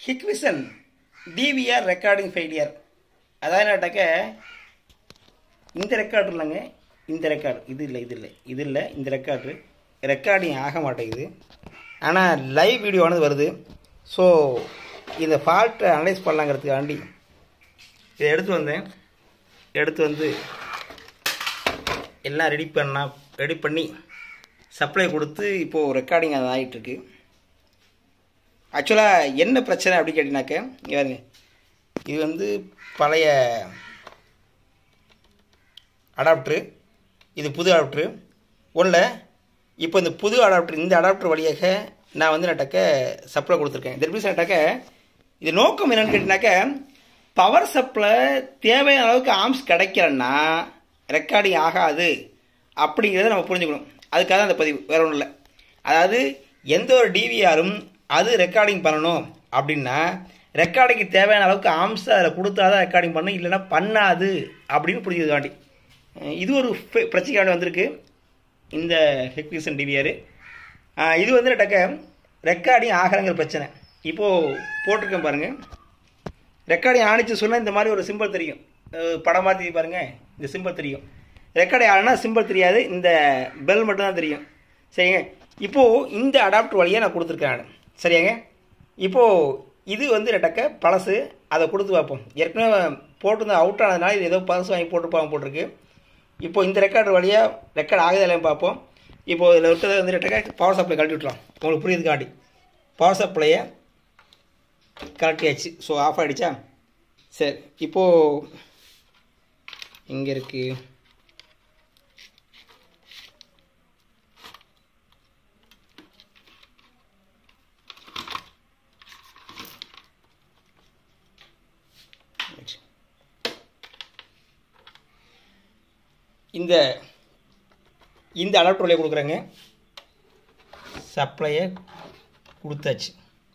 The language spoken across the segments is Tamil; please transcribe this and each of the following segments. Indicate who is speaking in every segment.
Speaker 1: hikvision DVR recording failure. அதாவது என்னட்டாக்க இந்த ரெக்கார்டு இல்லைங்க, இந்த ரெக்கார்டு இது இல்லை இந்த ரெக்கார்டிங் ஆக மாட்டேங்குது. ஆனால் லைவ் வீடியோவானது வருது. ஸோ இந்த ஃபால்ட்டை அனலைஸ் பண்ணலாங்கிறதுக்காண்டி இதை எடுத்து வந்து எல்லாம் ரெடி பண்ணி சப்ளை கொடுத்து இப்போது ரெக்கார்டிங் அது ஆகிட்டுருக்கு. ஆக்சுவலாக என்ன பிரச்சனை அப்படின்னு கேட்டிங்கனாக்க, பாருங்க, இது வந்து பழைய அடாப்டரு, இது புது அடாப்டரு ஒன்றில். இப்போ இந்த புது அடாப்டர், இந்த அடாப்டர் வழியாக நான் வந்து நட்டாக்க சப்ளை கொடுத்துருக்கேன். இந்த மீன்ஸ் நட்டாக்க இது நோக்கம் என்னென்னு கேட்டிங்கனாக்க, பவர் சப்ளை தேவையான அளவுக்கு ஆம்ஸ் கிடைக்கலன்னா ரெக்கார்டிங் ஆகாது அப்படிங்கிறத நம்ம புரிஞ்சுக்கணும். அதுக்காக தான் அந்த பதிவு, வேறு ஒன்றும் இல்லை. அதாவது எந்த ஒரு டிவிஆரும் அது ரெக்கார்டிங் பண்ணணும் அப்படின்னா ரெக்கார்டிங்க்கு தேவையான அளவுக்கு ஆம்ஸ் அதில் கொடுத்தா தான் ரெக்கார்டிங் பண்ணணும், இல்லைன்னா பண்ணாது அப்படின்னு புரிஞ்சதுக்காண்டி இது ஒரு பிரச்சனைக்காண்டி வந்திருக்கு இந்த ஹிக்விஷன் டிவிஆர். இது வந்து நட்டாக்க ரெக்கார்டிங் ஆகிறங்கிற பிரச்சனை. இப்போது போட்டிருக்கேன் பாருங்கள். ரெக்கார்டிங் ஆணிச்சு சொன்னால் இந்த மாதிரி ஒரு சிம்பிள் தெரியும், படம் மாற்றி பாருங்கள், இந்த சிம்பிள் தெரியும். ரெக்கார்டிங் ஆனா சிம்பிள் தெரியாது, இந்த பெல் மட்டும்தான் தெரியும். சரிங்க, இப்போது இந்த அடாப்டர் வழியாக நான் கொடுத்துருக்கேன். சரியாங்க, இப்போது இது வந்து நட்டாக்க பழசு, அதை கொடுத்து பார்ப்போம். ஏற்கனவே போட்டு அவுட் ஆனதுனால இது ஏதோ பழசு வாங்கி போட்டிருக்கு. இப்போது இந்த ரெக்கார்டர் வழியாக ரெக்கார்ட் ஆகுது இல்லைன்னு பார்ப்போம். இப்போது இதில் இருக்கிறத வந்து நட்டாக்க பவர் சப்ளை கழட்டி விட்டுலாம், உங்களுக்கு புரியுதுக்காண்டி. பவர் சப்ளையை கழட்டியாச்சு. ஸோ ஆஃப் ஆகிடுச்சா? சரி, இப்போது இங்கே இருக்குது. இந்த அடாப்டர் வழியாக கொடுக்குறேங்க. சப்ளையை கொடுத்தாச்சு.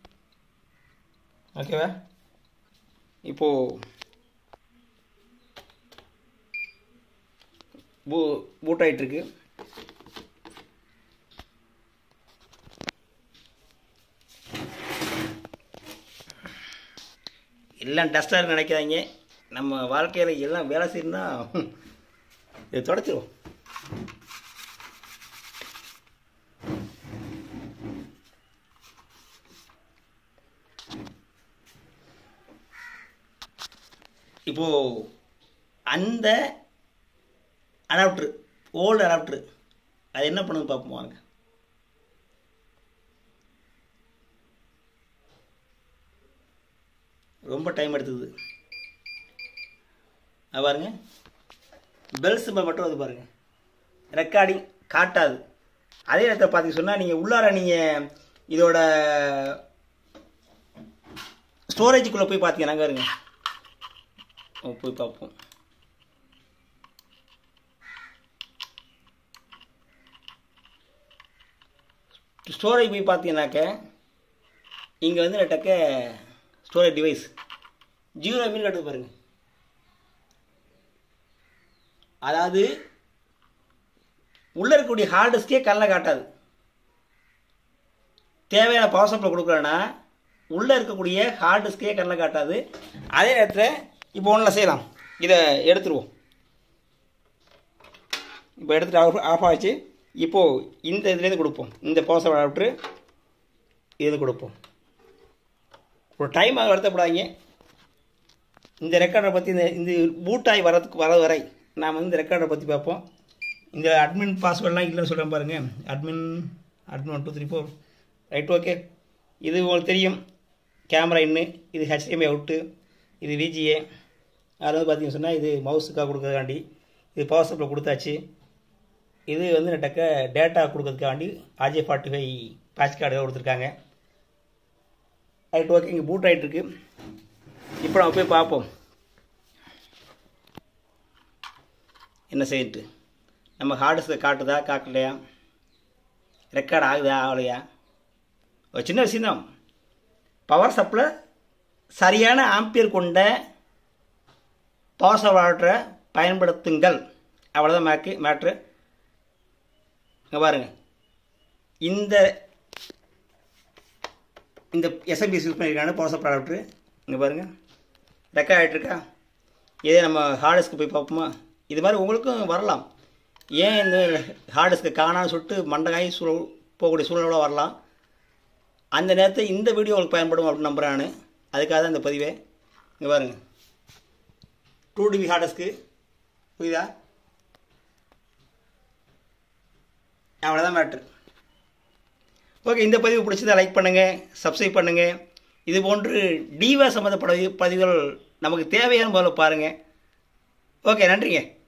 Speaker 1: ஓகேவா? இப்போது பூட் ஆகிட்டுருக்கு. எல்லாம் டஸ்டாக நினைக்கிறாங்க. நம்ம வாழ்க்கையில் எல்லாம் வேலை செய்யணும்னா இதை தொடச்சிடும். இப்போது அந்த அடாப்டரு, ஓல்டு அடாப்டரு, அது என்ன பண்ணுது பார்ப்போம் வாங்க. ரொம்ப டைம் எடுத்தது. அது பாருங்க, பெல் சிம்பல் மட்டும் அது பாருங்கள், ரெக்கார்டிங் காட்டாது. அதே நேரத்தில் பார்த்தீங்க சொன்னால் நீங்கள் உள்ளார நீங்கள் இதோட ஸ்டோரேஜுக்குள்ளே போய் பார்த்தீங்கன்னா அங்கே இருங்க, போய் பார்ப்போம். ஸ்டோரேஜ் போய் பார்த்தீங்கன்னாக்க இங்கே வந்து நட்டாக்க ஸ்டோரேஜ் டிவைஸ் 0 MB கட்டுது பாருங்கள். அதாவது உள்ளே இருக்கக்கூடிய ஹார்ட் டிஸ்கே கண்ணில் காட்டாது. தேவையான பவர் சப்ளை கொடுக்குறேன்னா உள்ளே இருக்கக்கூடிய ஹார்ட் டிஸ்கே கண்ணில் காட்டாது. அதே நேரத்தில் இப்போ ஒன்றில் செய்யலாம், இதை எடுத்துருவோம். இப்போ எடுத்துகிட்டு ஆஃப் ஆச்சு. இப்போது இந்த இதுலேருந்து கொடுப்போம், இந்த பவர் சப்ளை அடாப்டரு இது கொடுப்போம். ஒரு டைம் ஆக வருத்தப்படாதீங்க. இந்த ரெக்கார்டரை பற்றி இந்த பூட்டாகி வர வரை நாம் வந்து இந்த ரெக்கார்டரை பற்றி பார்ப்போம். இந்த அட்மின் பாஸ்வேர்டெலாம் இல்லைன்னு சொல்கிறேன் பாருங்கள். Admin 1 2 3 4 right. ஓகே, இது உங்களுக்கு தெரியும். கேமரா இன்னு, இது HDMI அவுட்டு, இது VGA. அதில் வந்து பார்த்தீங்கன்னு சொன்னால் இது மவுஸுக்காக கொடுக்கறதுக்காண்டி, இது பவர் சப்ளை கொடுத்தாச்சு. இது வந்து நட்டாக்க டேட்டா கொடுக்கறதுக்காண்டி RJ45 பேட்ச் கார்டு கொடுத்துருக்காங்க. ரைட். ஓகே, இங்கே பூட் ஆகிட்டுருக்கு. இப்போ நம்ம போய் பார்ப்போம் என்ன செய்யிட்டு. நம்ம ஹார்டிஸ்கை காட்டுதா காட்டலையா, ரெக்கார்ட் ஆகுதா ஆகலையா. ஒரு சின்ன விஷயம்தான். பவர் சப்ளை சரியான ஆம்பியர் கொண்ட பவர் சப்ளை பயன்படுத்துங்கள், அவ்வளோதான் மேட்ரு. இங்கே பாருங்கள், இந்த இந்த எஸ்எம்பிஎஸ் யூஸ் பண்ணியிருக்காங்க பவர் சப்ளை அடாப்டரு. இங்கே பாருங்கள் ரெக்கார்ட் ஆகிட்டுருக்கா. இதே நம்ம ஹார்ட் டிஸ்க்கு போய் பார்ப்போமா? இது மாதிரி உங்களுக்கும் வரலாம். ஏன் இந்த ஹார்ட் டிஸ்க்கு காணான்னு சொல்லிட்டு மண்டகாய் போகக்கூடிய சூழ்நிலை வரலாம். அந்த நேரத்தில் இந்த வீடியோ உங்களுக்கு பயன்படும் அப்படின்னு நம்புகிறேன் நான். அதுக்காக தான் இந்த பதிவே. இங்கே பாருங்கள் 2 GB ஹார்ட் டிஸ்க்கு புரியுதா? அவ்வளோதான் மேட்ரு. ஓகே, இந்த பதிவு பிடிச்சதை லைக் பண்ணுங்கள், சப்ஸ்கிரைப் பண்ணுங்கள். இது போன்று டிவா சம்மந்தப்பட்ட பதிவுகள் நமக்கு தேவையான முதல்ல பாருங்கள். ஓகே, நன்றிங்க.